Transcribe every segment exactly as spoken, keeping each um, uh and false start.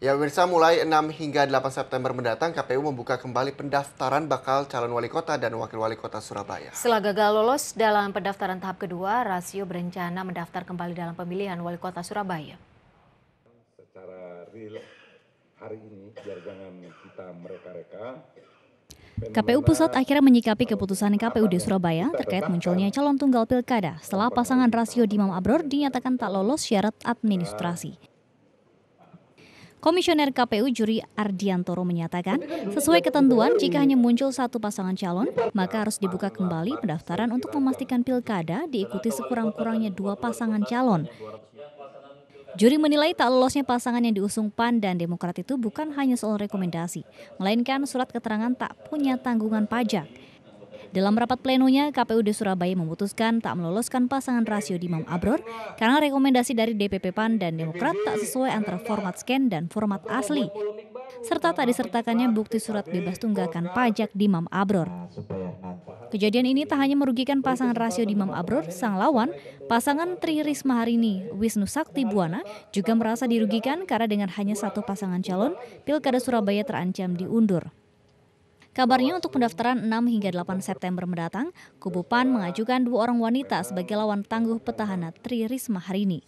Ya pemirsa, mulai enam hingga delapan September mendatang K P U membuka kembali pendaftaran bakal calon wali kota dan wakil wali kota Surabaya. Setelah gagal lolos dalam pendaftaran tahap kedua, Rasio berencana mendaftar kembali dalam pemilihan wali kota Surabaya. Secara real hari ini, biar jangan kita mereka-reka. K P U Pusat akhirnya menyikapi keputusan K P U D Surabaya terkait munculnya calon tunggal pilkada setelah pasangan Rasio Dimam Abror dinyatakan tak lolos syarat administrasi. Komisioner K P U Juri Ardiantoro menyatakan, sesuai ketentuan jika hanya muncul satu pasangan calon, maka harus dibuka kembali pendaftaran untuk memastikan pilkada diikuti sekurang-kurangnya dua pasangan calon. Juri menilai tak lolosnya pasangan yang diusung P A N dan Demokrat itu bukan hanya soal rekomendasi, melainkan surat keterangan tak punya tanggungan pajak. Dalam rapat plenonya, K P U D Surabaya memutuskan tak meloloskan pasangan Rasio Dimam Abror karena rekomendasi dari D P P P A N dan Demokrat tak sesuai antara format scan dan format asli, serta tak disertakannya bukti surat bebas tunggakan pajak Dimam Abror. Kejadian ini tak hanya merugikan pasangan Rasio Dimam Abror, sang lawan, pasangan Tri Risma Harini, Wisnu Sakti Buwana, juga merasa dirugikan karena dengan hanya satu pasangan calon, Pilkada Surabaya terancam diundur. Kabarnya untuk pendaftaran enam hingga delapan September mendatang, kubu P A N mengajukan dua orang wanita sebagai lawan tangguh petahana Tri Risma Harini.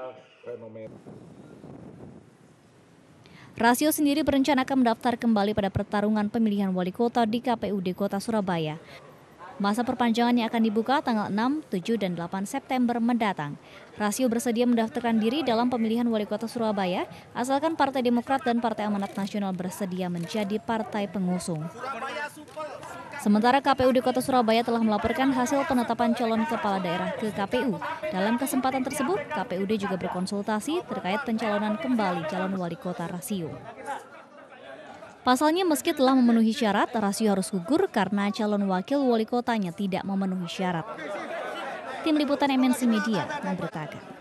Rasio sendiri berencana akan mendaftar kembali pada pertarungan pemilihan wali kota di K P U D Kota Surabaya. Masa perpanjangannya akan dibuka tanggal enam, tujuh, dan delapan September mendatang. Rasio bersedia mendaftarkan diri dalam pemilihan wali kota Surabaya, asalkan Partai Demokrat dan Partai Amanat Nasional bersedia menjadi partai pengusung. Sementara K P U D Kota Surabaya telah melaporkan hasil penetapan calon kepala daerah ke K P U. Dalam kesempatan tersebut, K P U D juga berkonsultasi terkait pencalonan kembali calon wali kota Rasio. Pasalnya meski telah memenuhi syarat, Rasio harus gugur karena calon wakil wali kotanya tidak memenuhi syarat. Tim Liputan M N C Media memberitakan.